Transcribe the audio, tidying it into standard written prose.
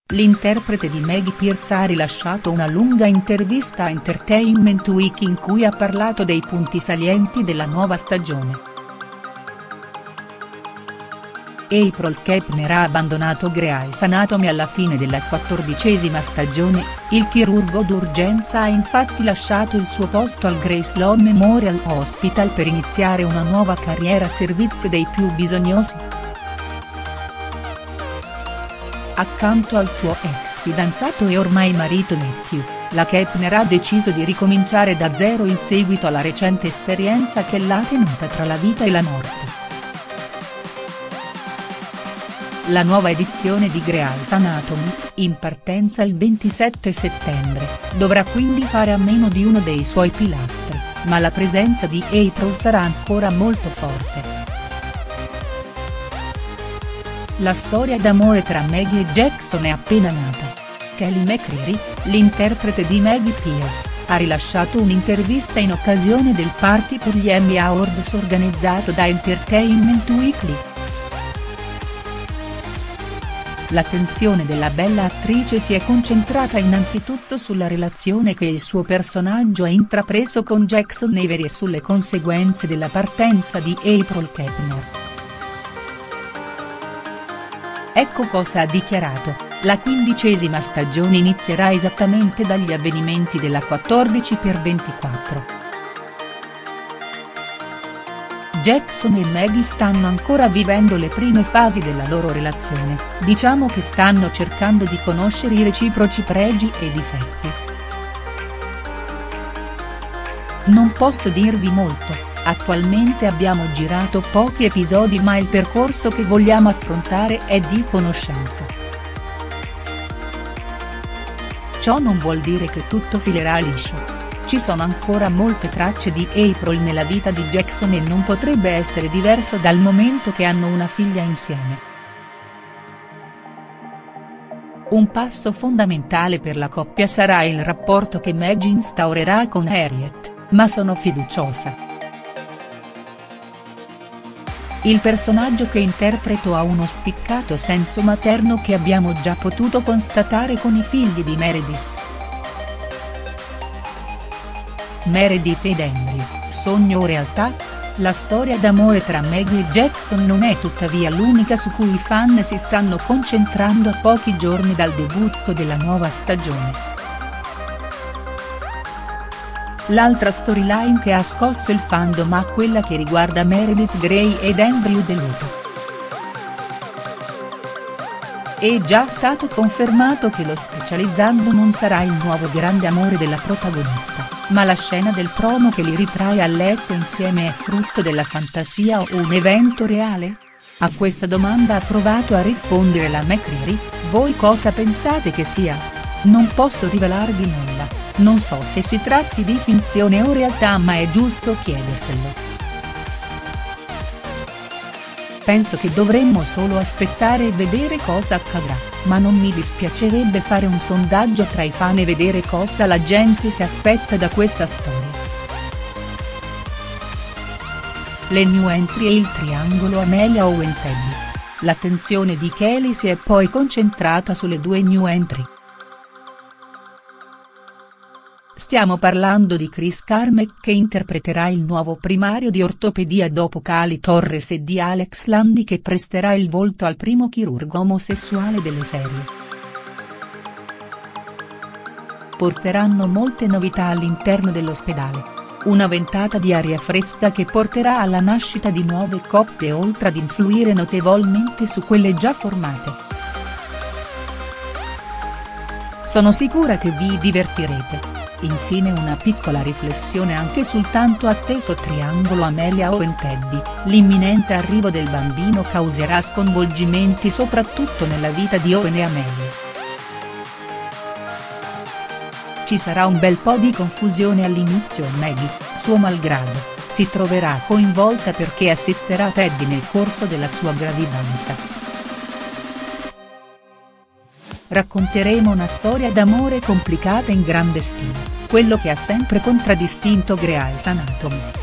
L'interprete di Maggie Pierce ha rilasciato una lunga intervista a Entertainment Week in cui ha parlato dei punti salienti della nuova stagione. April Kepner ha abbandonato Grey's Anatomy alla fine della 14ª stagione, il chirurgo d'urgenza ha infatti lasciato il suo posto al Grey Sloan Memorial Hospital per iniziare una nuova carriera a servizio dei più bisognosi. Accanto al suo ex fidanzato e ormai marito Matthew, la Kepner ha deciso di ricominciare da zero in seguito alla recente esperienza che l'ha tenuta tra la vita e la morte. La nuova edizione di Grey's Anatomy, in partenza il 27 settembre, dovrà quindi fare a meno di uno dei suoi pilastri, ma la presenza di April sarà ancora molto forte. La storia d'amore tra Maggie e Jackson è appena nata. Kelly McCreary, l'interprete di Maggie Pierce, ha rilasciato un'intervista in occasione del party per gli Emmy Awards organizzato da Entertainment Weekly. L'attenzione della bella attrice si è concentrata innanzitutto sulla relazione che il suo personaggio ha intrapreso con Jackson Avery e sulle conseguenze della partenza di April Kepner. Ecco cosa ha dichiarato: la 15ª stagione inizierà esattamente dagli avvenimenti della 14x24. Jackson e Maggie stanno ancora vivendo le prime fasi della loro relazione, diciamo che stanno cercando di conoscere i reciproci pregi e difetti. Non posso dirvi molto, attualmente abbiamo girato pochi episodi ma il percorso che vogliamo affrontare è di conoscenza. Ciò non vuol dire che tutto filerà liscio. Ci sono ancora molte tracce di April nella vita di Jackson e non potrebbe essere diverso dal momento che hanno una figlia insieme. Un passo fondamentale per la coppia sarà il rapporto che Maggie instaurerà con Harriet, ma sono fiduciosa. Il personaggio che interpreto ha uno spiccato senso materno che abbiamo già potuto constatare con i figli di Meredith. Meredith ed Henry, sogno o realtà? La storia d'amore tra Maggie e Jackson non è tuttavia l'unica su cui i fan si stanno concentrando a pochi giorni dal debutto della nuova stagione. L'altra storyline che ha scosso il fandom è quella che riguarda Meredith Grey ed Andrew DeLuca. È già stato confermato che lo specializzando non sarà il nuovo grande amore della protagonista, ma la scena del promo che li ritrae a letto insieme è frutto della fantasia o un evento reale? A questa domanda ha provato a rispondere la McCreary: voi cosa pensate che sia? Non posso rivelarvi nulla, non so se si tratti di finzione o realtà ma è giusto chiederselo. Penso che dovremmo solo aspettare e vedere cosa accadrà, ma non mi dispiacerebbe fare un sondaggio tra i fan e vedere cosa la gente si aspetta da questa storia. Le new entry e il triangolo Amelia Owen-Teddy. L'attenzione di Kelly si è poi concentrata sulle due new entry. Stiamo parlando di Chris Carmack che interpreterà il nuovo primario di ortopedia dopo Cali Torres e di Alex Landi che presterà il volto al primo chirurgo omosessuale delle serie. Porteranno molte novità all'interno dell'ospedale. Una ventata di aria fresca che porterà alla nascita di nuove coppie oltre ad influire notevolmente su quelle già formate. Sono sicura che vi divertirete. Infine una piccola riflessione anche sul tanto atteso triangolo Amelia Owen-Teddy, l'imminente arrivo del bambino causerà sconvolgimenti soprattutto nella vita di Owen e Amelia. Ci sarà un bel po' di confusione all'inizio e Maggie, suo malgrado, si troverà coinvolta perché assisterà Teddy nel corso della sua gravidanza. Racconteremo una storia d'amore complicata in grande stile, quello che ha sempre contraddistinto Grey's Anatomy.